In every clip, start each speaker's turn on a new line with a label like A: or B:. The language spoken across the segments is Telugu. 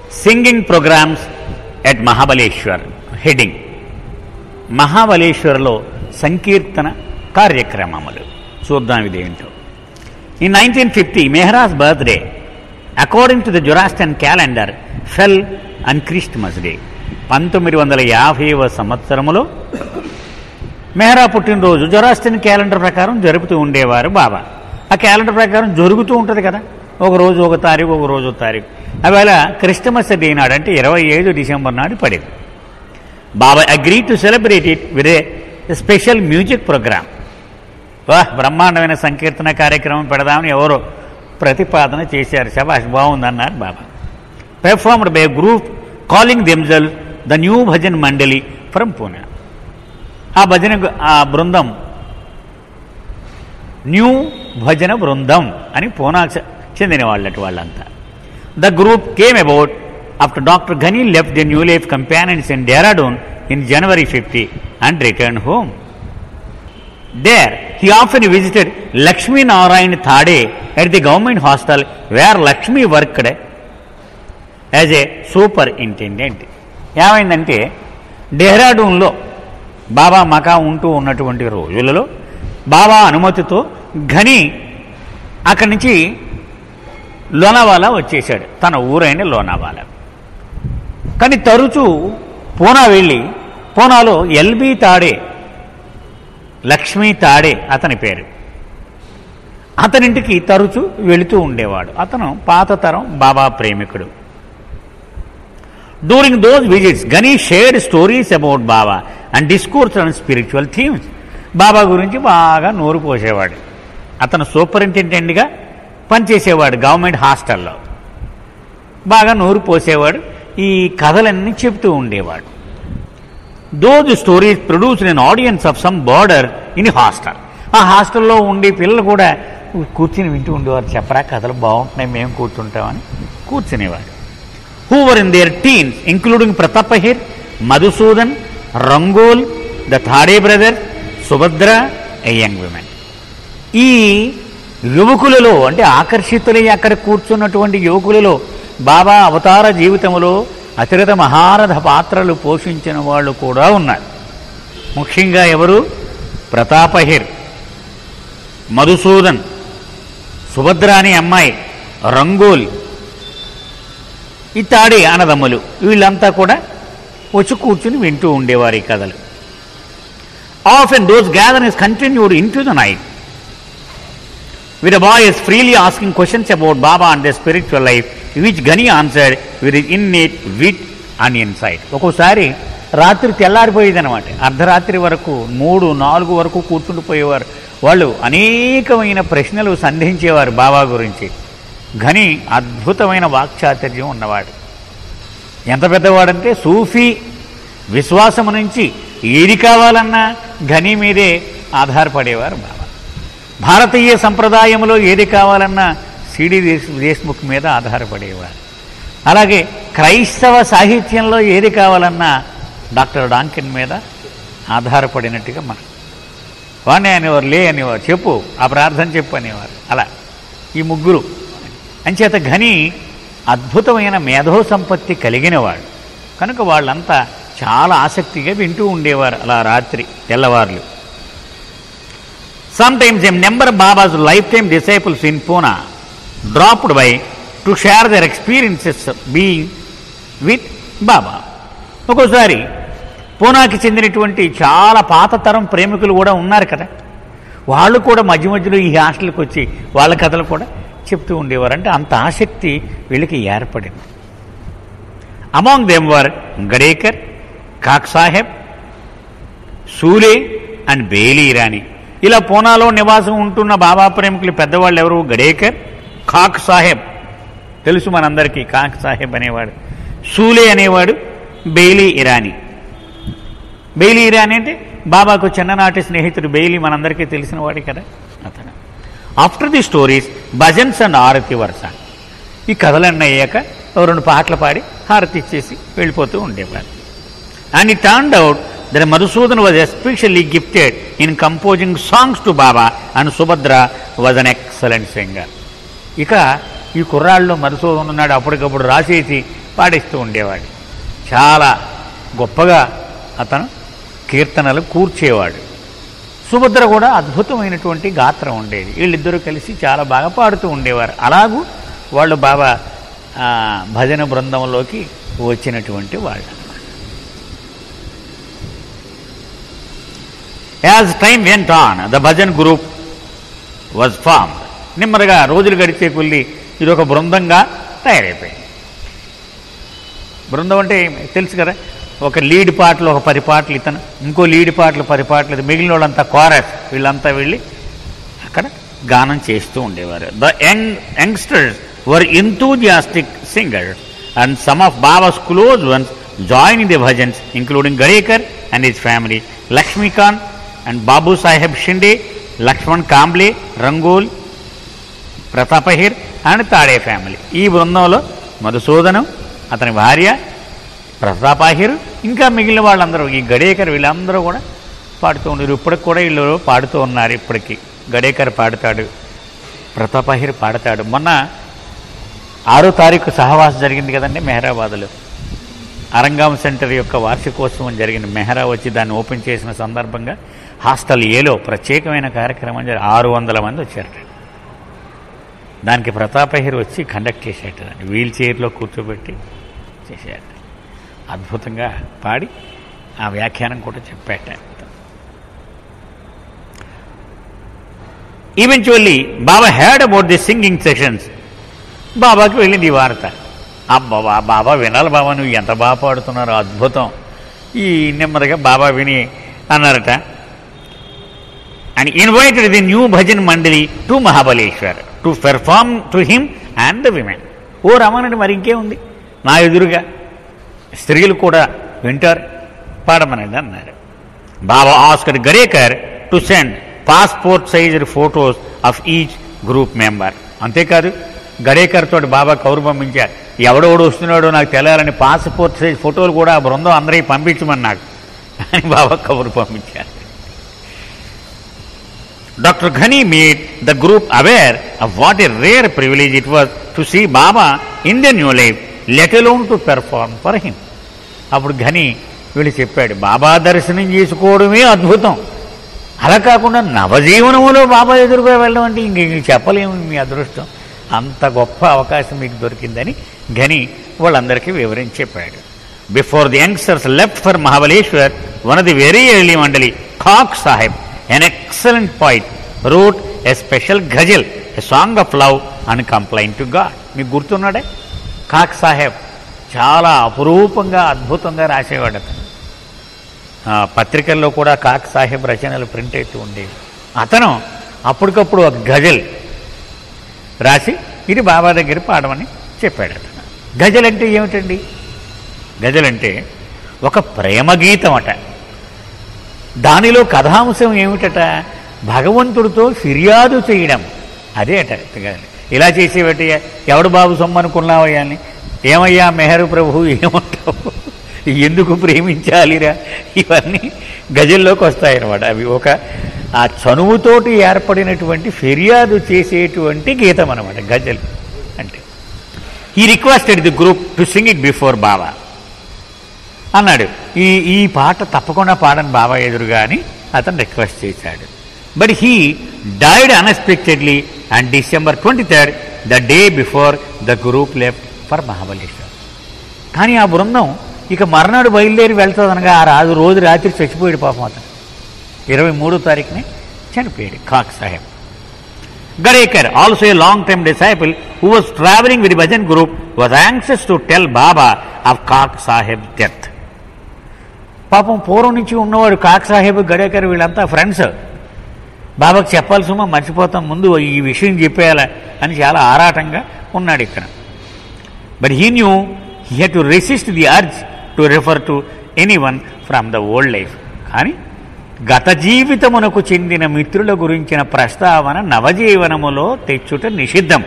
A: Singing programs at Mahabaleshwar. Heading: మహాబలేశ్వర్లో సంకీర్తన కార్యక్రమములు. చూద్దాం ఇదేంటో. In 1950 Mehera's birthday according to the Zoroastrian calendar fell on Christmas day. 1950వ సంవత్సరములో మెహ్రా పుట్టినరోజు జొరాస్ట్రియన్ క్యాలెండర్ ప్రకారం జరుపుతూ ఉండేవారు బాబా. ఆ క్యాలెండర్ ప్రకారం జరుగుతూ ఉంటుంది కదా, ఒకరోజు ఒక తారీఖు, ఒక రోజు తారీఖు. అవేళ క్రిస్టమస్ డే నాడు అంటే 25 డిసెంబర్ నాడు పడింది. Baba agree to celebrate it with a special music program. బ్రహ్మాండమైన సంకీర్తన కార్యక్రమం పెడదామని ఎవరో ప్రతిపాదన చేశారు. శబాష్, బాగుందన్నారు Baba. Performed by group calling themselves the new bhajan mandali from Pune. ఆ బృందం న్యూ భజన బృందం అని పూనాకు చెందిన వాళ్ళంతా. The group came about after doctor Ghani left the new life companions in Dehradun in January 50 and returned home. There he often visited Lakshmi Narayan Thade at the government hostel where Lakshmi worked as a superintendent. ఏమైందంటే డెహ్రాడూన్లో బాబా మకా ఉంటూ ఉన్నటువంటి రోజులలో బాబా అనుమతితో ఘనీ అక్కడి నుంచి లోనావాలా వచ్చేశాడు, తన ఊరైన లోనావాలా. కానీ తరచూ పూనా వెళ్ళి, పూనాలో ఎల్బి తాడే, లక్ష్మీ తాడే అతని పేరు, అతనింటికి తరచూ వెళుతూ ఉండేవాడు. అతను పాత తరం బాబా ప్రేమికుడు. During those visits Ghani shared stories about Baba and discourse on spiritual themes. Baba గురించి బాగా నోరు పోసేవాడు. అతను సూపరింటెండెంట్గా పనిచేసేవాడు గవర్నమెంట్ హాస్టల్లో. బాగా నోరు పోసేవాడు, ఈ కథలన్నీ చెప్తూ ఉండేవాడు. Those stories produced an audience of some boarder in hostel. ఆ హాస్టల్లో ఉండే పిల్లలు కూడా కూర్చుని వింటూ ఉండేవారు. చెప్పరా కథలు బాగుంటున్నాయి, మేము కూర్చుంటామని కూర్చునేవాడు. who were in their teens, including Pratapahir, Madhusudan, Rangol, the Thade brothers, Subhadra, a young woman. ఈ యువకులలో అంటే ఆకర్షితులై అక్కడ కూర్చున్నటువంటి యువకులలో బాబా అవతార జీవితంలో అతిరథ మహారథ పాత్రలు పోషించిన వాళ్ళు కూడా ఉన్నారు. ముఖ్యంగా ఎవరు? ప్రతాపహిర్, మధుసూదన్, సుభద్ర అనే అమ్మాయి, రంగోల్, ఈ తాడే అన్నదమ్ములు, వీళ్ళంతా కూడా వచ్చి కూర్చుని వింటూ ఉండేవారు ఈ కథలు. Often those gatherings continued into the night, with the boys freely asking questions about Baba and their spiritual life, which Ghani answered with his innate wit and insight. ఒక్కోసారి రాత్రి తెల్లారిపోయేదన్నమాట. అర్ధరాత్రి వరకు 3-4 వరకు కూర్చుండిపోయేవారు. వాళ్ళు అనేకమైన ప్రశ్నలు సంధించేవారు బాబా గురించి. ఘని అద్భుతమైన వాక్చాతుర్యం ఉన్నవాడు. ఎంత పెద్దవాడంటే సూఫీ విశ్వాసము నుంచి ఏది కావాలన్నా ఘని మీదే ఆధారపడేవారు బాబా. భారతీయ సంప్రదాయంలో ఏది కావాలన్నా సిడి దేశ్ముఖ్ మీద ఆధారపడేవారు. అలాగే క్రైస్తవ సాహిత్యంలో ఏది కావాలన్నా డాక్టర్ డాంకిన్ మీద ఆధారపడినట్టుగా మనం వాడిని అనేవారు, లే అనేవారు, చెప్పు ఆ ప్రార్థన చెప్పు అనేవారు. అలా ఈ ముగ్గురు. అంచేత ఘని అద్భుతమైన మేధో సంపత్తి కలిగినవాడు కనుక వాళ్ళంతా చాలా ఆసక్తిగా వింటూ ఉండేవారు అలా రాత్రి తెల్లవార్లు. Sometimes a number of Baba's lifetime disciples in Pune dropped by to share their experiences being with Baba. ఒక్కోసారి పూనాకి చెందినటువంటి చాలా పాత తరం ప్రేమికులు కూడా ఉన్నారు కదా, వాళ్ళు కూడా మధ్య మధ్యలో ఈ హాస్టల్కి వచ్చి వాళ్ళ కథలు కూడా చెప్తూ ఉండేవారు. అంటే అంత ఆసక్తి వీళ్ళకి ఏర్పడింది. Among them were Gadekar, Kak Saheb, Sule and Baily Irani. ఇలా పూనాలో నివాసం ఉంటున్న బాబా ప్రేమికులు పెద్దవాళ్ళు ఎవరు? గడేకర్, కాక్ సాహెబ్ తెలుసు మనందరికీ, కాక్ సాహెబ్ అనేవాడు, సూలే అనేవాడు, బేలీ ఇరానీ. బేలీ ఇరానీ అంటే బాబాకు చిన్ననాటి స్నేహితుడు బేలీ, మనందరికీ తెలిసిన వాడే కదా అతను. After the stories bhajans and aarti వరుస. ఈ కథలన్నీ అయ్యాక 2 పాటలు పాడి హారతి ఇచ్చేసి వెళ్ళిపోతూ ఉండేవారు. And it turned out that Madhusudan was especially gifted in composing songs to Baba and Subhadra was an excellent singer. ఇక ఈ కుర్రాళ్ళు మధుసూదన్ ఉన్నాడు, అప్పటికప్పుడు రాసేసి పాడిస్తూ ఉండేవాడు. చాలా గొప్పగా అతను కీర్తనలు కూర్చేవాడు. సుభద్ర కూడా అద్భుతమైనటువంటి గాత్రం ఉండేది. వీళ్ళిద్దరూ కలిసి చాలా బాగా పాడుతూ ఉండేవారు. అలాగూ వాళ్ళు బాబా భజన బృందంలోకి వచ్చినటువంటి వాళ్ళు. As time went on the bhajan group was formed. నెమ్మదిగా రోజులు గడిచే కొద్దీ ఇది ఒక బృందంగా తయారైపోయింది. బృందం అంటే తెలుసు కదా, ఒక లీడ్ పాటలు ఒక 10 పాటలు ఇతను, ఇంకో లీడ్ పాటలు 10 పాటలు, మిగిలిన వాళ్ళంతా కోరస్, వీళ్ళంతా వెళ్ళి అక్కడ గానం చేస్తూ ఉండేవారు. The youngsters were enthusiastic singers and some of Baba's close ones join in the bhajans including Gadekar and his family, Laxmikant and Babu Saheb Shinde, Laxman Kamble, Rangole, Pratapahir and Tade family. ఈ బృందంలో మధుసూదనం, అతని భార్య ప్రతాపాహిర్, ఇంకా మిగిలిన వాళ్ళందరూ, ఈ గడేకర్, వీళ్ళందరూ కూడా పాడుతూ ఉండేరు. ఇప్పటికి కూడా వీళ్ళు పాడుతూ ఉన్నారు. ఇప్పటికీ గడేకర్ పాడుతాడు, ప్రతాపాహిర్ పాడతాడు. మొన్న 6వ తారీఖు సహవాస జరిగింది కదండి మెహరాబాద్లో. అరంగాం సెంటర్ యొక్క వార్షికోత్సవం జరిగింది. మెహరా వచ్చి దాన్ని ఓపెన్ చేసిన సందర్భంగా హాస్టల్ ఏలో ప్రత్యేకమైన కార్యక్రమం 600 మంది వచ్చారట. దానికి ప్రతాపహిర్ వచ్చి కండక్ట్ చేసేటండి, వీల్ చైర్లో కూర్చోబెట్టి చేసేట. అద్భుతంగా పాడి ఆ వ్యాఖ్యానం కూడా చెప్పాట. Eventually Baba had about the singing sessions. బాబాకి వెళ్ళింది ఈ వార్త. అబ్బా బాబా వినాలి బాబా, నువ్వు ఎంత బాగా పాడుతున్నారో, అద్భుతం. ఈ నెమ్మదిగా బాబా విని అన్నారట, and invited the new bhajan mandali to Mahabaleshwar to perform to him and the women. ఓ రమణుడు, మరి ఇంకేముంది, నా ఎదురుగా స్త్రీలు కూడా వింటారు, పాడమనేది అన్నారు. Baba asked Gadekar to send passport sized photos of each group member. అంతేకాదు, గడేకర్ తోటి బాబా కౌరు పంపించారు, ఎవడెవడు వస్తున్నాడో నాకు తెలియాలని పాస్పోర్ట్ సైజ్ ఫోటోలు కూడా ఆ బృందం అందరికీ పంపించమని నాకు అని బాబా కౌరు పంపించారు. Doctor Ghani made the group aware of what a rare privilege it was to see Baba in the new life, let alone to perform for him. అప్పుడు ఘనీ వీళ్ళు చెప్పాడు, బాబా దర్శనం చేసుకోవడమే అద్భుతం, అలా కాకుండా నవజీవనములో బాబా ఎదురుగా వెళ్ళడం అంటే ఇంక చెప్పలేము మీ అదృష్టం, అంత గొప్ప అవకాశం మీకు దొరికిందని ఘనీ వాళ్ళందరికీ వివరించి చెప్పాడు. Before the youngsters left for Mahabaleshwar, one of the very early mandali, Khak Saheb, an excellent poet, wrote a special ghazal, a song of love and complaint to God. మీకు గుర్తున్నాడే ఖాక్ సాహెబ్? చాలా అపురూపంగా అద్భుతంగా రాసేవాడు అతను. పత్రికల్లో కూడా ఖాక్ సాహెబ్ రచనలు ప్రింట్ అవుతూ ఉండేవి. అతను అప్పటికప్పుడు ఒక గజల్ రాసి ఇది బాబా దగ్గర పాడమని చెప్పాడు అతను. గజల్ అంటే ఏమిటండి? గజల్ అంటే ఒక ప్రేమ గీతం అట. దానిలో కథాంశం ఏమిటట? భగవంతుడితో ఫిర్యాదు చేయడం. అదే అట. ఇలా చేసేవట, ఎవడు బాబు సొమ్ము అనుకున్నావయ్యా అని, ఏమయ్యా మెహరు ప్రభు ఏమంటావు, ఎందుకు ప్రేమించాలిరా, ఇవన్నీ గజల్లోకి వస్తాయన్నమాట. అవి ఒక ఆ చనువుతోటి ఏర్పడినటువంటి ఫిర్యాదు చేసేటువంటి గీతం అనమాట గజల్ అంటే. He requested the group to sing it before Baba అన్నాడు. ఈ పాట తప్పకుండా పాడని బాబా ఎదురుగా అని అతను రిక్వెస్ట్ చేశాడు. But he died unexpectedly and December 23rd, the day before the group left for Mahabaleshwar. కానీ ఆ బృందం ఇక మర్నాడు బయలుదేరి వెళ్తుందనగా ఆ రోజు రాత్రి చచ్చిపోయాడు పాపం అతను. 23వ తారీఖుని చనిపోయాడు ఖాక్ Saheb. Gadekar, also a long-time disciple who was traveling with the Bhajan group, was anxious to tell Baba of Khak Sahib's death. పాపం పూర్వం నుంచి ఉన్నవాడు ఖాక్ సాహెబ్, గడేకర్ వీళ్ళంతా ఫ్రెండ్స్. బాబాకు చెప్పాలి సుమా, మర్చిపోతాం, ముందు ఈ విషయం చెప్పేయాల అని చాలా ఆరాటంగా ఉన్నాడు ఇక్కడ. But he knew he had to resist the urge to refer to anyone from the old life. కానీ గత జీవితమునకు చెందిన మిత్రుల గురించిన ప్రస్తావన నవజీవనములో తెచ్చుట నిషిద్ధం.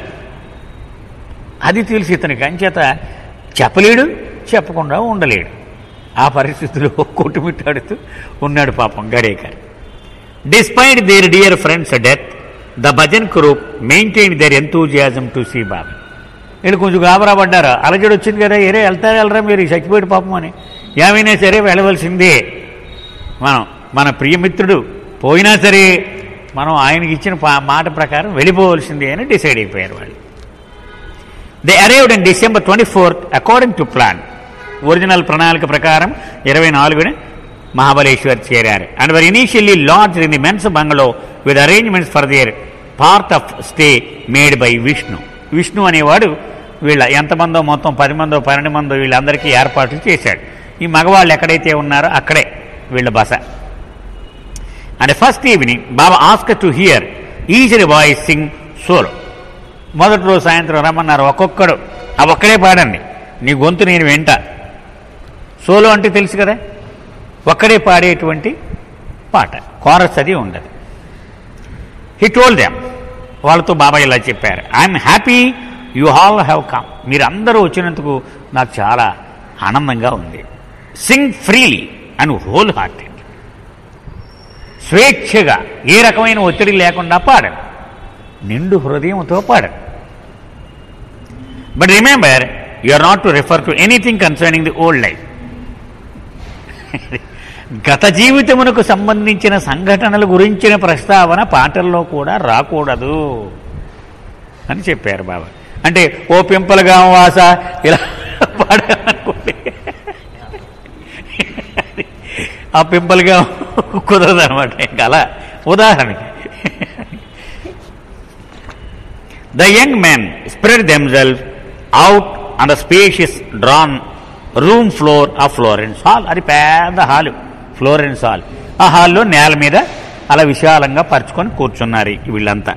A: అది తెలిసి ఇతనికి అంచేత చెప్పలేడు, చెప్పకుండా ఉండలేడు. ఆ పరిస్థితిలో కొట్టుమిట్టాడుతూ ఉన్నాడు పాపం Gadekar. Despite their dear friend's death, the bhajan group maintain their enthusiasm to see Baba. వీళ్ళు కొంచెం గాబరా పడ్డారు. అలజడి వచ్చింది కదా, ఏరే వెళ్ళరా మీరు చచ్చిపోయాడు పాపం అని. ఏమైనా సరే వెళ్ళవలసిందే, మన ప్రియమిత్రుడు పోయినా సరే మనం ఆయనకి ఇచ్చిన మాట ప్రకారం వెళ్ళిపోవలసిందే అని డిసైడ్ అయిపోయారు వాళ్ళు. They arrived in December 24 according to plan. Original ప్రణాళిక ప్రకారం 24న మహాబలేశ్వర్ చేరారు. And were initially lodged in the men's bungalow with arrangements for their part of stay made by Vishnu. Vishnu అనేవాడు వీళ్ళ ఎంతమందో మొత్తం 10 మందో 12 మందో వీళ్ళందరికీ ఏర్పాట్లు చేశాడు. ఈ మగవాళ్ళు ఎక్కడైతే ఉన్నారో అక్కడే వీళ్ళ బస. And first evening Baba asked to hear each boys sing solo. మొదటి రోజు సాయంత్రం రమ్మన్నారు, ఒక్కొక్కడు ఒక్కడే పాడండి, నీ గొంతు నేను వింటా. సోలో అంటే తెలుసు కదా, ఒక్కడే పాడేటువంటి పాట, కోరస్ అది ఉండదు. హీ టోల్డ్ దెమ్, వాళ్ళతో బాబా ఇలా చెప్పారు, I'm happy you all have come. మీరు అందరూ వచ్చినందుకు నాకు చాలా ఆనందంగా ఉంది. Sing freely and whole hearted. స్వేచ్ఛగా ఏ రకమైన ఒత్తిడి లేకుండా పాడండి, నిండు హృదయంతో పాడండి. But remember you are not to refer to anything concerning the old life. గత జీవితమునకు సంబంధించిన సంఘటనల గురించిన ప్రస్తావన పాటల్లో కూడా రాకూడదు అని చెప్పారు బాబా. అంటే ఓ పింపలుగా వాస ఇలా పాడాలనుకోండి, ఆ పింపలుగా కుదరదు అనమాట. ఇంకా అలా ఉదాహరణకి the young men spread themselves out on the spacious drawing room floor of Florence hall. అది పెద్ద హాలు, ఫ్లోరెన్స్ హాల్. ఆ హాల్లో నేల మీద అలా విశాలంగా పరుచుకొని కూర్చున్నారు వీళ్ళంతా.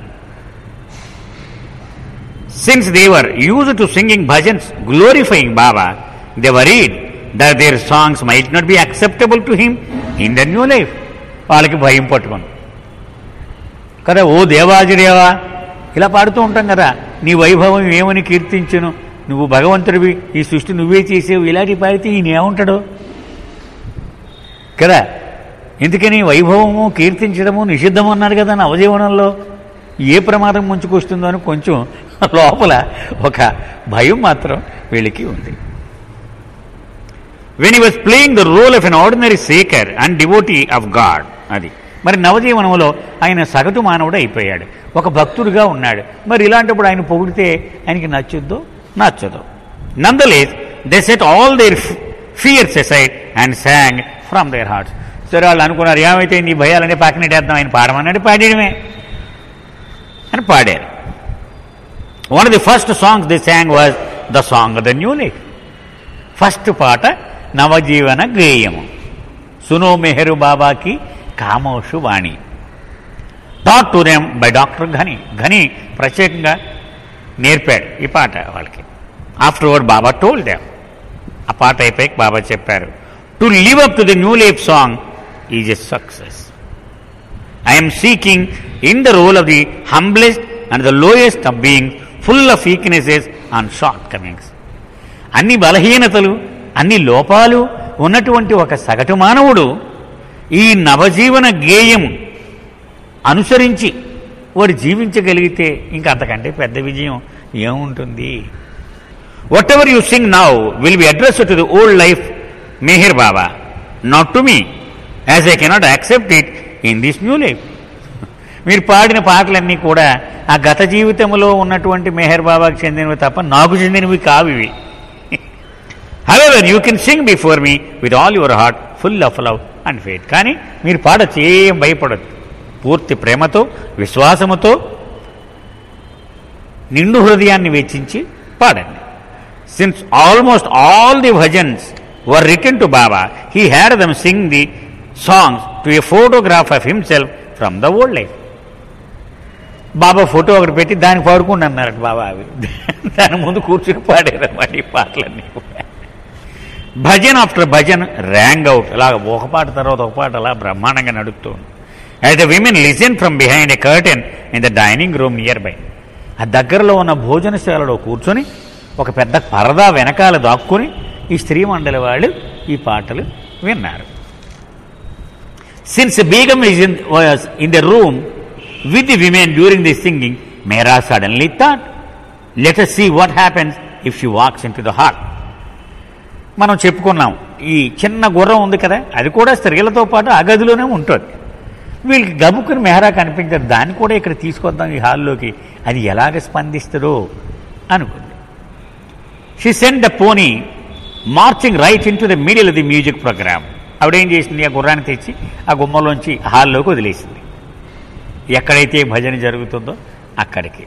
A: Since they were used to singing bhajans glorifying Baba, they worried that their songs might not be acceptable to him in the new life. వాళ్ళకి భయం పట్టుకోండి కదా, ఓ దేవాజిదేవా ఇలా పాడుతూ ఉంటాం కదా, నీ వైభవం ఏమని కీర్తించును, నువ్వు భగవంతుడివి, ఈ సృష్టి నువ్వే చేసేవు, ఇలాంటి పాడితే ఈయన ఏముంటాడు కదా. ఎందుకని వైభవము కీర్తించడము నిషిద్ధము అన్నారు కదా నవజీవనంలో. ఏ ప్రమాదం ముంచుకొస్తుందో అని కొంచెం లోపల ఒక భయం మాత్రం వీళ్ళకి ఉంది. when he was playing the role of an ordinary seeker and devotee of God, అది మరి నవజీవనంలో ఆయన సగటు మానవుడు అయిపోయాడు, ఒక భక్తుడిగా ఉన్నాడు. మరి ఇలాంటప్పుడు ఆయన పొగిడితే ఆయనకి నచ్చుద్దో నచ్చదో. nonetheless they set all their fears aside and sang from their hearts. సరే వాళ్ళు అనుకున్నారు, ఏమైతే నీ భయాలనే పక్కనెట్టేద్దాం, ఆయన పాడమన్నాడు, పాడేయడమే అని పాడారు. one of the first songs they sang was the song of the new life. First పాట నవజీవన గేయము, సునో మెహరు బాబాకి కామోషు వాణి, taught to them by doctor Ghani ప్రత్యేకంగా నేర్పాడు ఈ పాట వాళ్ళకి. ఆఫ్టర్వర్డ్ బాబా టోల్డ్ దెమ్, ఆ పాట అయిపోయి బాబా చెప్పారు, to live up to the new life song is a success. I'm seeking in the role of the humblest and the lowest of being full of weaknesses and shortcomings. అన్ని బలహీనతలు, అన్ని లోపాలు ఉన్నటువంటి ఒక సగటు మానవుడు ఈ నవజీవన గేయం అనుసరించి వాడు జీవించగలిగితే ఇంకా అంతకంటే పెద్ద విజయం ఏముంటుంది. Whatever you sing now will be addressed to the old life Meher Baba, not to me, as I cannot accept it in this new life. మీరు పాడిన పాటలన్నీ కూడా ఆ గత జీవితంలో ఉన్నటువంటి మెహర్ బాబాకి చెందినవి తప్ప నాకు చెందినవి కావు ఇవి. However, you can sing before me with all your heart, full of love and faith. కానీ మీరు పాడచ్చు, ఏం భయపడద్దు, పూర్తి ప్రేమతో విశ్వాసముతో నిండు హృదయాన్ని వెచ్చించి పాడండి. Since almost all the bhajans were written to Baba, he had them sing the songs to a photograph of himself from the old life. Baba photo ఒకటి పెట్టి దానికి పాడుకుంటూ అన్నారట బాబా. అవి దాని ముందు కూర్చుని పాడారన్నమాట ఈ పాటలన్నీ. Bhajan after bhajan rang out, అలా ఒక పాట తర్వాత ఒక పాట అలా బ్రహ్మాండంగా నడుస్తూ ఉంది. As the women listen from behind a curtain in the dining room nearby. ఆ దగ్గరలో ఉన్న భోజనశాలలో కూర్చొని ఒక పెద్ద పరదా వెనకాల దాక్కుని ఈ స్త్రీ మండలి వాళ్ళు ఈ పాటలు విన్నారు. Since Begum was in the room with the women during the singing, Mera suddenly thought, let us see what happens if she walks into the hall. మనం చెప్పుకున్నాం, ఈ చిన్న గుర్రం ఉంది కదా, అది కూడా స్త్రీలతో పాటు ఆ గదిలోనే ఉంటుంది. వీళ్ళకి గబుక్కుని మెహరా కనిపించదు, దాన్ని కూడా ఇక్కడ తీసుకొద్దాం ఈ హాల్లోకి, అది ఎలాగ స్పందిస్తుందో అనుకుంది. She sent the pony marching right into the middle of the music programme. ఆవిడేం చేసింది, ఆ గుర్రాన్ని తెచ్చి ఆ గుమ్మలోంచి హాల్లోకి వదిలేసింది, ఎక్కడైతే భజన జరుగుతుందో అక్కడికి.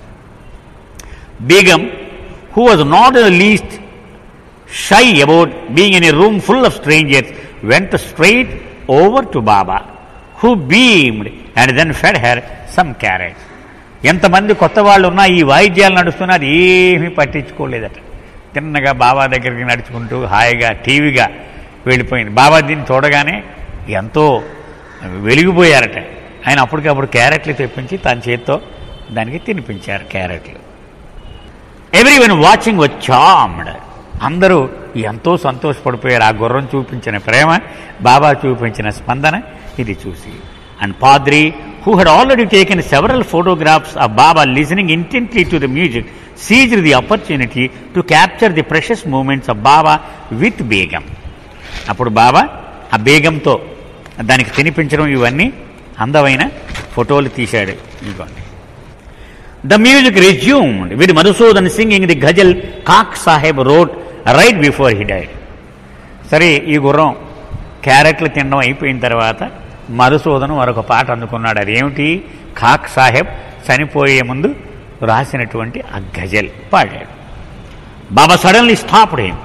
A: Begum, who was not in the least shy about being in a room full of strangers, went straight over to Baba, who beamed and then fed her some carrots. ఎంతమంది కొత్త వాళ్ళు ఉన్నా ఈ వాయిద్యాలు నడుస్తున్నా అది ఏమీ పట్టించుకోలేదట. తిన్నగా బాబా దగ్గరికి నడుచుకుంటూ హాయిగా టీవీగా వెళ్ళిపోయింది. బాబా దీన్ని చూడగానే ఎంతో వెలిగిపోయారట. ఆయన అప్పటికప్పుడు క్యారెట్లు తెప్పించి తన చేత్తో దానికి తినిపించారు క్యారెట్లు. Everyone watching was charmed. అందరూ ఎంతో సంతోషపడిపోయారు ఆ గుర్రం చూపించిన ప్రేమ, బాబా చూపించిన స్పందన ఇది చూసి. And Padri, who had already taken several photographs of Baba listening intently to the music, seized the opportunity to capture the precious moments of Baba with Begum. అప్పుడు బాబా ఆ బేగంతో దానికి తినిపించడం ఇవన్నీ అందమైన ఫోటోలు తీశాడు. ఇదిగోండి. The music resumed with Madhusudan singing the ghazal Kak Sahib wrote right before he died. సరే, ఈ గుర్రం క్యారెట్లు తినడం అయిపోయిన తర్వాత మధుసూదను మరొక పాట అందుకున్నాడు. అదేమిటి? ఖాక్ సాహెబ్ చనిపోయే ముందు రాసినటువంటి ఆ గజల్ పాడాడు. Baba suddenly stopped him.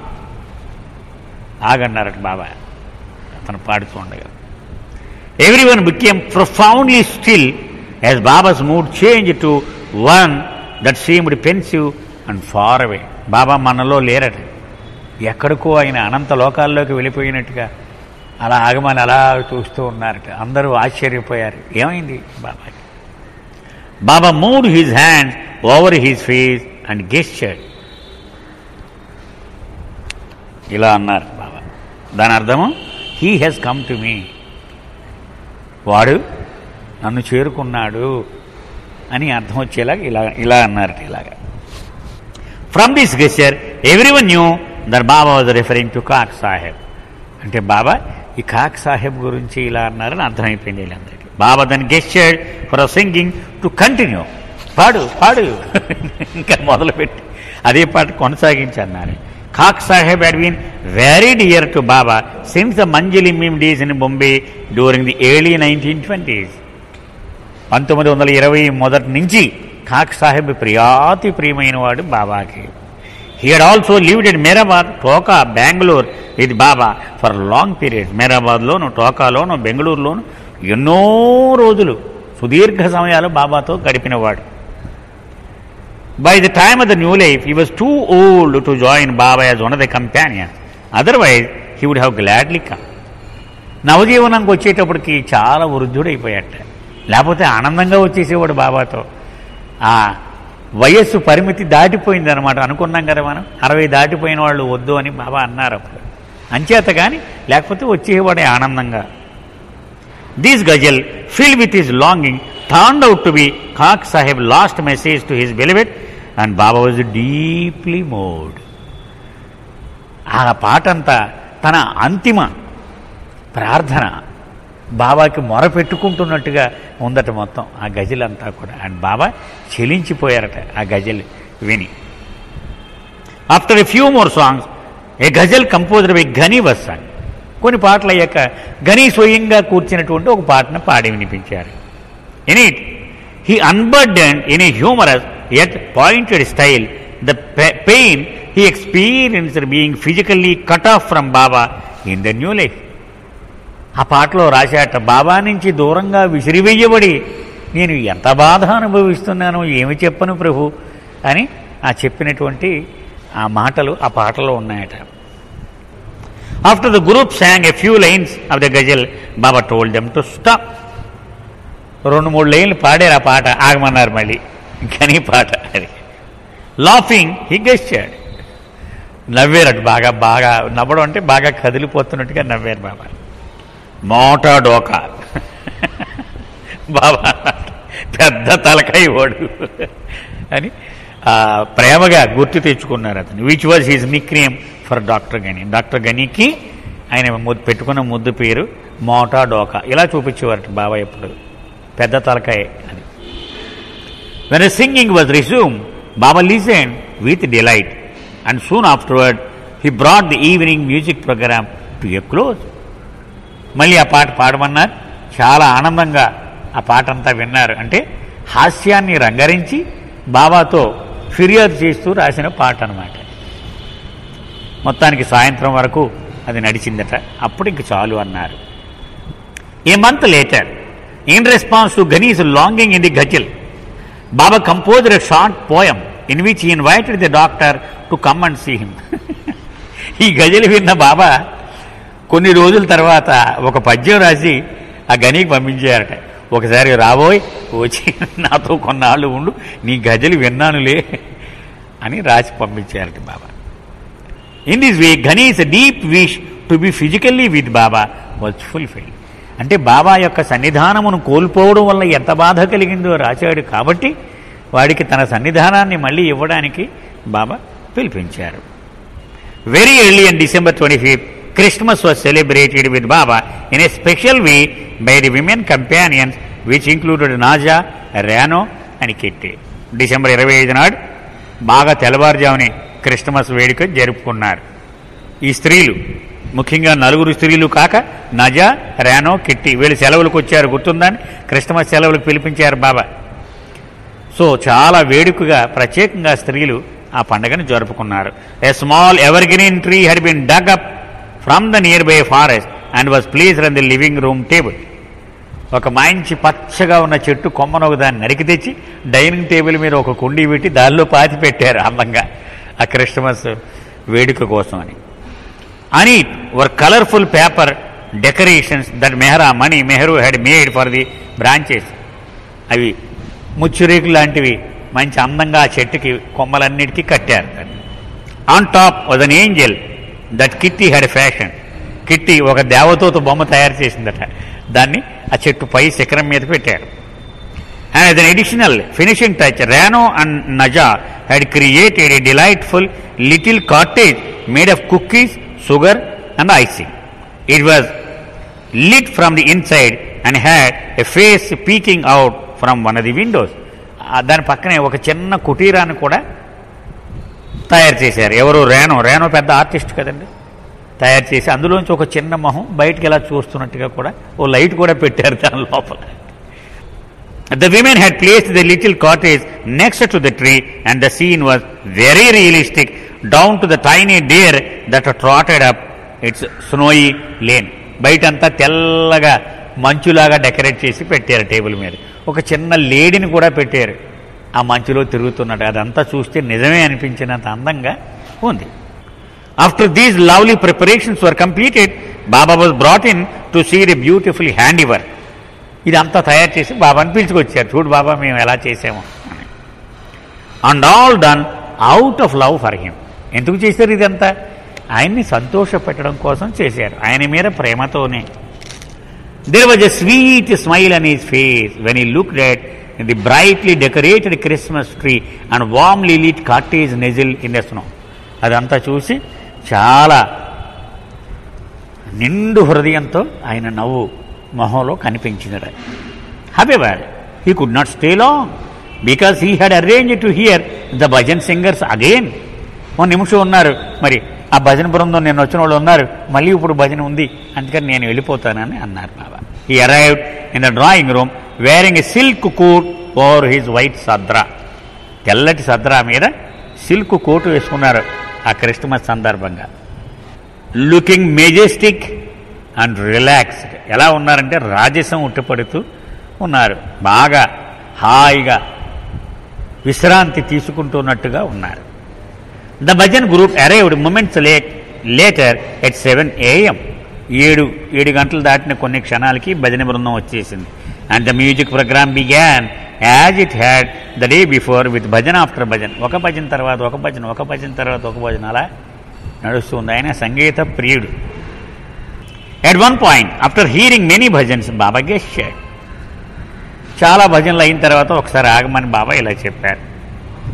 A: ఆగన్నారట బాబా అతను పాడుతూ ఉండగా. Everyone became profoundly still as Baba's mood change to one that seemed pensive and far away. Baba మనలో లేరట, ఎక్కడికో ఆయన అనంత లోకాల్లోకి వెళ్ళిపోయినట్టుగా అలా ఆగమని అలా చూస్తూ ఉన్నారట. అందరూ ఆశ్చర్యపోయారు, ఏమైంది బాబాకి? Baba moved his hand over his face and gestured. ఇలా అన్నారు బాబా. దాని అర్థము, he has come to me, వాడు నన్ను చేరుకున్నాడు అని అర్థం వచ్చేలాగా ఇలా అన్నారట. ఇలాగా from this gesture everyone knew that Baba was referring to Kak Saheb. అంటే బాబా ఈ కాక్ సాహెబ్ గురించి ఇలా అన్నారని అర్థమైపోయింది వీళ్ళందరికీ. బాబా దాన్ని gestured for singing to continue. పాడు పాడు ఇంకా మొదలుపెట్టి అదే పాట కొనసాగించి అన్నారు. Kak Sahib had been very dear to Baba since the Manjali Mim days in Bombay during the early 1920s. 1920 మొదటి నుంచి కాక్ సాహెబ్ ప్రియాతి ప్రియమైన వాడు బాబాకి. He had also lived in Mehrabad, Toka, Bangalore with Baba for long periods. మెహరాబాద్లోను, టోకాలోను, బెంగళూరులోను ఎన్నో రోజులు సుదీర్ఘ సమయాలు బాబాతో గడిపినవాడు. By the time of the new life, he was too old to join Baba as one of the companions. Otherwise, he would have gladly come. నవజీవనంకి వచ్చేటప్పటికి చాలా వృద్ధుడైపోయాట, లేకపోతే ఆనందంగా వచ్చేసేవాడు బాబాతో. ఆ వయస్సు పరిమితి దాటిపోయిందనమాట. అనుకున్నాం కదా మనం, 60 దాటిపోయిన వాళ్ళు వద్దు అని బాబా అన్నారు అప్పుడు. అంచేత కానీ లేకపోతే వచ్చేవాడే ఆనందంగా. This ghazal, filled with his longing, turned out to be Kak Sahib's last message to his beloved, and Baba was deeply moved. ఆ పాటంతా తన అంతిమ ప్రార్థన, బాబాకి మొరపెట్టుకుంటున్నట్టుగా ఉందట మొత్తం ఆ గజల్ అంతా కూడా. అండ్ బాబా చెలించిపోయారట ఆ గజల్ విని. After a few more songs a ghazal composed by Ghani was sung. కొన్ని పాటలు అయ్యాక ఘనీ స్వయంగా కూర్చున్నటువంటి ఒక పాటను పాడి వినిపించారు. In it he unburdened in a humorous yet pointed style the pain he experienced being physically cut off from Baba in the new life. ఆ పాటలో రాశాట, బాబా నుంచి దూరంగా విసిరివేయబడి నేను ఎంత బాధ అనుభవిస్తున్నానో ఏమి చెప్పను ప్రభు అని ఆ చెప్పినటువంటి ఆ మాటలు ఆ పాటలో ఉన్నాయట. After the group sang a few lines of the ghazal, Baba told them to stop. 2-3 లైన్లు పాడారు ఆ పాట, ఆగమన్నారు మళ్ళీ. కానీ పాట అది. Laughing he గెస్చర్డ్. నవ్వారట, బాగా బాగా నవ్వడం అంటే బాగా కదిలిపోతున్నట్టుగా నవ్వారు బాబా. మోటా డోకా బాబా పెద్ద తలకాయ ఓడు అని ప్రేమగా గుర్తు తెచ్చుకున్నారు అతను. Which was his nickname for doctor Ghani. Doctor గనీకి ఆయన పెట్టుకున్న ముద్దు పేరు మోటా డోకా. ఇలా చూపించేవారట బాబా ఎప్పుడు, పెద్ద తలకాయ అని. When the singing was resume, Baba listen with delight and soon afterward he brought the evening music programme to a close. మళ్ళీ ఆ పాట పాడమన్నారు. చాలా ఆనందంగా ఆ పాట అంతా విన్నారు. అంటే హాస్యాన్ని రంగరించి బాబాతో ఫిర్యాదు చేస్తూ రాసిన పాట అన్నమాట. మొత్తానికి సాయంత్రం వరకు అది నడిచిందట. అప్పుడు ఇంక చాలు అన్నారు. A month later, in response to Ghani's longing in the ghazal, Baba composed a short poem in which he invited the doctor to come and see him. ఈ గజలు విన్న బాబా కొన్ని రోజుల తర్వాత ఒక పద్యం రాసి ఆ గనికి పంపించారట. ఒకసారి రాబోయ్, వచ్చి నాతో కొన్నాళ్ళు ఉండు, నీ గజలు విన్నానులే అని రాసి పంపించారట Baba. In this way Ganesh deep wish to be physically with Baba was fulfilled. అంటే బాబా యొక్క సన్నిధానమును కోల్పోవడం వల్ల ఎంత బాధ కలిగిందో రాశాడు. కాబట్టి వాడికి తన సన్నిధానాన్ని మళ్ళీ ఇవ్వడానికి బాబా పిలిపించారు. Very early and December 25th, Christmas was celebrated with Baba in a special way by the women companions which included Naja, Rano and Kitty. December 25 నాడు బాగా తెల్లవారుజామునే క్రిస్టమస్ వేడుక జరుపుకున్నారు. ఈ స్త్రీలు, ముఖ్యంగా 4 స్త్రీలు కాక నజా, రానో, కిట్టి, వీళ్ళు సెలవులకు వచ్చారు. గుర్తుందని క్రిస్టమస్ సెలవులకు పిలిపించారు బాబా. సో చాలా వేడుకగా ప్రత్యేకంగా స్త్రీలు ఆ పండుగను జరుపుకున్నారు. A small evergreen tree had been dug up from the nearby forest and was placed on the living room table. ఒక మంచి పచ్చగా ఉన్న చెట్టు కొమ్మను ఒక దాన్ని నరికి తెచ్చి డైనింగ్ టేబుల్ మీద ఒక కుండీ పెట్టి దానిలో పాతి పెట్టారు అందంగా ఆ క్రిస్టమస్ వేడుక కోసం అని. On it were colorful paper decorations that Mani Mehru had made for the branches. అవి ముచ్చురేకులు లాంటివి మంచి అందంగా ఆ చెట్టుకి కొమ్మలన్నిటికీ కట్టారు. On top was an angel that Kitty had fashion. Kitty ఒక దేవతతో బొమ్మ తయారు చేసిందట. దాన్ని ఆ చెట్టు పై శిఖరం మీద పెట్టారు. And as an additional finishing touch, Rano and Naja had created a delightful little cottage made of cookies, sugar and icing. It was lit from the inside and had a face peeking out from one of the windows. దాని పక్కనే ఒక చిన్న కుటీరాన్ని కూడా తయారు చేశారు. ఎవరు? రానో పెద్ద ఆర్టిస్ట్ కదండి. తయారు చేసి అందులోంచి ఒక చిన్న మొహం బయటికి ఎలా చూస్తున్నట్టుగా కూడా ఓ లైట్ కూడా పెట్టారు దాని లోపల. The women had placed the little cottage next to the tree and the scene was very realistic down to the tiny deer that trotted up its snowy lane. బయటంతా తెల్లగా మంచులాగా డెకరేట్ చేసి పెట్టారు టేబుల్ మీద. ఒక చిన్న లేడీని కూడా పెట్టారు ఆ మంచులో తిరుగుతున్నట్టు. అదంతా చూస్తే నిజమే అనిపించినంత అందంగా ఉంది. After these lovely preparations were completed, Baba was brought in to see the beautiful handiwork. ఇదంతా తయారు చేసి బాబాని పిలుచుకొచ్చారు. చూడు బాబా మేము ఎలా చేసాము అని. And all done out of love for him. ఎందుకు చేశారు ఇదంతా? ఆయన్ని సంతోష పెట్టడం కోసం చేశారు, ఆయన మీద ప్రేమతోనే. There was a sweet smile on his face when he looked at the brightly decorated Christmas tree and warmly lit cottage nestle in the snow. అదంతా చూసి చాలా నిండు హృదయంతో ఆయన నవ్వు మొహంలో కనిపించినట. However he could not stay long because he had arranged to hear the bhajan singers again. ఒక నిమిషం ఉన్నారు, మరి ఆ భజన బృందం నేను వచ్చిన వాళ్ళు ఉన్నారు, మళ్ళీ ఇప్పుడు భజన ఉంది, అందుకని నేను వెళ్ళిపోతానని అన్నారు Baba. He arrived in the drawing room wearing a silk coat over his white sadra. తెల్లటి సద్రా మీద సిల్క్ కోటు వేసుకున్నారు ఆ క్రిస్టమస్ సందర్భంగా. Looking majestic and relaxed. ఎలా ఉన్నారంటే రాజసం ఉట్టిపడుతూ ఉన్నారు, బాగా హాయిగా విశ్రాంతి తీసుకుంటున్నట్టుగా ఉన్నారు. The bhajan group arrived moments later at 7 AM. 7 గంటలు దాటిన కొన్ని క్షణాలకి భజన బృందం వచ్చేసింది. And the music programme began as it had the day before with bhajan after bhajan. ఒక భజన తర్వాత ఒక భజన, ఒక భజన తర్వాత ఒక భజన, అలా నడుస్తుంది. ఆయన సంగీత ప్రియుడు. At one point, after hearing many bhajans, Baba gestured. చాలా భజనలు అయిన తర్వాత ఒకసారి ఆగమని బాబా ఇలా చెప్పారు.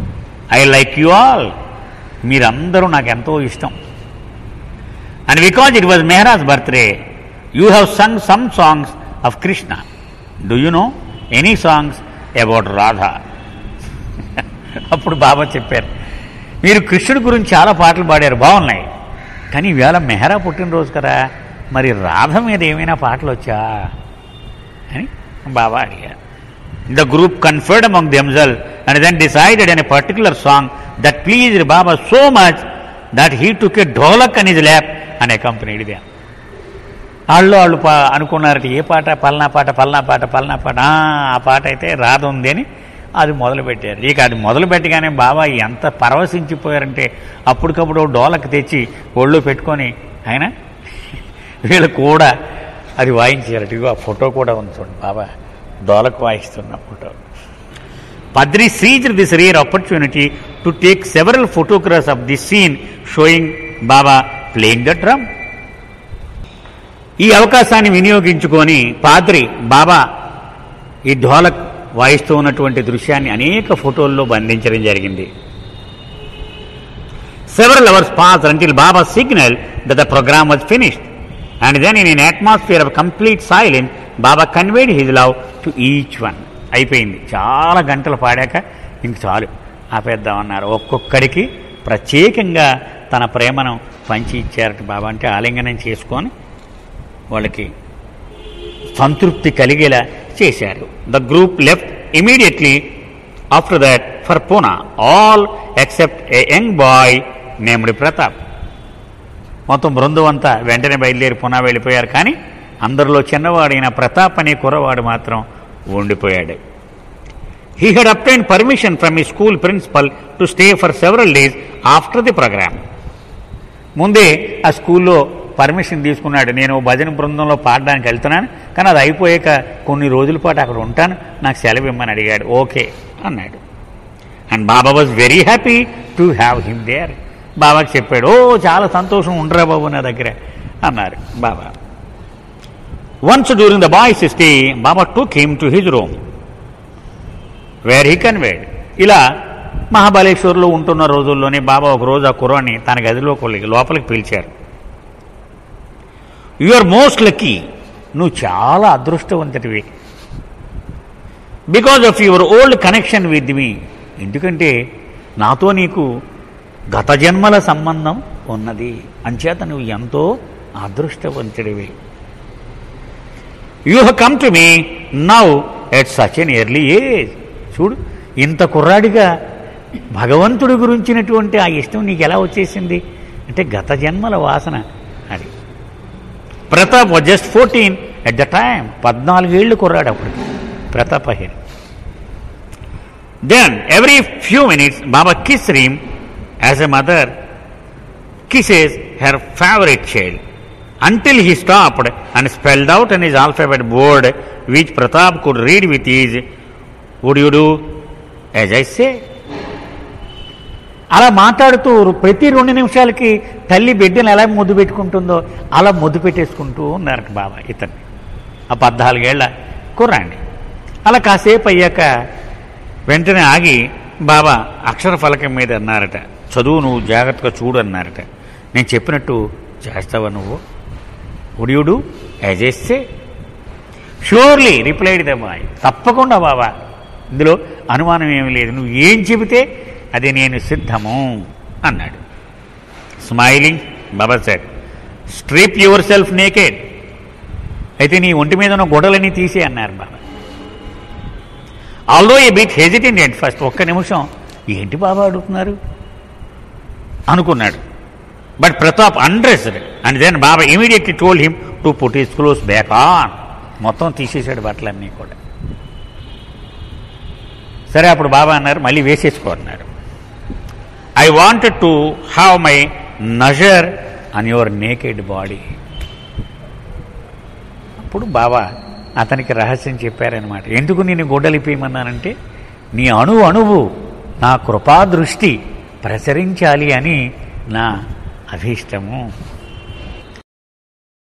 A: ఐ లైక్ యూ ఆల్, మీరందరూ నాకు ఎంతో ఇష్టం. And because it was Meheraj birthday, you have sung some songs of Krishna. Do you know any songs about Radha? అప్పుడు బాబా చెప్పారు, మీరు కృష్ణుడి గురించి చాలా పాటలు పాడారు, బాగున్నాయి, కానీ ఇవాళ మెహరా పుట్టినరోజు కదా, మరి రాధ మీద ఏమైనా పాటలు వచ్చా అని బాబా అడిగారు. The group conferred among themselves and then decided on a particular song that pleased Baba so much that he took a dholak on his lap and accompanied them. వాళ్ళు అనుకున్నారట, ఏ పాట? పల్నా పాట, పల్నా పాట, పల్నా పాట, ఆ పాట అయితే రాధ ఉంది అని అది మొదలుపెట్టారు. ఇక అది మొదలుపెట్టగానే బాబా ఎంత పరవశించిపోయారంటే అప్పటికప్పుడు డోలక్ తెచ్చి ఒళ్ళు పెట్టుకొని ఆయన వీళ్ళు కూడా అది వాయించారట. ఇగో ఆ ఫోటో కూడా ఉంది చూడండి, బాబా డోలక్ వాయిస్తున్న photo. Padri seized this rare opportunity to take several photographs of this scene showing Baba playing the drum. ఈ అవకాశాన్ని వినియోగించుకొని పాద్రి బాబా ఈ ఢోలక్ వాయిస్తూ ఉన్నటువంటి దృశ్యాన్ని అనేక ఫోటోల్లో బంధించడం జరిగింది. Several hours passed until Baba signaled that the program was finished, and then in an atmosphere of complete silence, Baba conveyed his love to each one. అయిపోయింది, చాలా గంటలు పాడాక ఇంక చాలు ఆపేద్దామన్నారు. ఒక్కొక్కడికి ప్రత్యేకంగా తన ప్రేమను పంచి ఇచ్చారట బాబా. అంటే ఆలింగనం చేసుకొని వాళ్ళకి సంతృప్తి కలిగేలా చేశారు. The group left immediately after that for Poona, all except a young boy named Pratap. మొత్తం బృందం అంతా వెంటనే బయలుదేరి పూనా వెళ్ళిపోయారు. కానీ అందరిలో చిన్నవాడైన ప్రతాప్ అనే కుర్రవాడు మాత్రం ఉండిపోయాడు. He had obtain permission from ఈ school principal to stay for several days after the programme. ముందే ఆ స్కూల్లో పర్మిషన్ తీసుకున్నాడు, నేను భజన బృందంలో పాడడానికి వెళ్తున్నాను, కానీ అది అయిపోయాక కొన్ని రోజుల పాటు అక్కడ ఉంటాను, నాకు సెలవు ఇమ్మని అడిగాడు. ఓకే అన్నాడు. And Baba was very happy to have him there. బాబాకి చెప్పాడు, ఓ చాలా సంతోషం, ఉండరా బాబు నా దగ్గర అన్నారు బాబా. Once during the boy's stay, Baba took him to his room, where he conveyed. ఇలా మహాబలేశ్వర్లో ఉంటున్న రోజుల్లోనే బాబా ఒక రోజు ఆ కుర్రాన్ని తన గదిలో లోపలికి పిలిచారు. యు ఆర్ మోస్ట్ లక్కీ, నువ్వు చాలా అదృష్టవంతుడివి. Because of your old connection with me, ఎందుకంటే నాతో నీకు గత జన్మల సంబంధం ఉన్నది, అంచేత నువ్వు ఎంతో అదృష్టవంతుడివి. You have come to me now at such an early age. చూడు, ఇంత కుర్రాడిగా భగవంతుడి గురించినటువంటి ఆ ఇష్టం నీకు ఎలా వచ్చేసింది అంటే గత జన్మల వాసన అది. Pratap was just 14 at the time. 14 ఏళ్ళు కుర్రాడు అప్పటికి Pratap Ahir. Then every few minutes Baba kissed him as a mother kisses her favorite child, until he stopped and spelled out on his alphabet board, which Pratap could read with ease, would you do as I say? అలా మాట్లాడుతూ ప్రతి 2 నిమిషాలకి తల్లి బిడ్డను ఎలా ముద్దు పెట్టుకుంటుందో అలా ముద్దు పెట్టేసుకుంటూ ఉన్నారట బాబా ఇతన్ని. ఆ 14 ఏళ్ల కుర్రాండి. అలా కాసేపు అయ్యాక వెంటనే ఆగి బాబా అక్షర ఫలకం మీద అన్నారట, చదువు నువ్వు జాగ్రత్తగా చూడు అన్నారట. నేను చెప్పినట్టు చేస్తావా నువ్వు? Would you do as I say? Surely replied the boy. తప్పకుండా బాబా, ఇందులో అనుమానం ఏమీ లేదు, నువ్వు ఏం చెబితే అది నేను సిద్ధము అన్నాడు. Smiling Baba said, strip yourself naked. అయితే నీ ఒంటి మీద ఉన్న గొడవలన్నీ తీసే అన్నారు Baba. Although a bit hesitant at first. ఒక్క నిమిషం ఏంటి బాబా అడుగుతున్నారు అనుకున్నాడు. But Pratap undressed and then Baba immediately told him to put his clothes back on. మొత్తం తీసేశాడు బట్టలన్నీ కూడా. సరే అప్పుడు బాబా అన్నారు, మళ్ళీ వేసేసుకో అన్నారు. I wanted to have my nazar on your naked body. అప్పుడు బాబా అతనికి రహస్యం చెప్పారనమాట. ఎందుకు నేను గొడ్డలిప్పేయమన్నానంటే నీ అణువు నా కృపాదృష్టి ప్రసరించాలి అని నా అభీష్టము.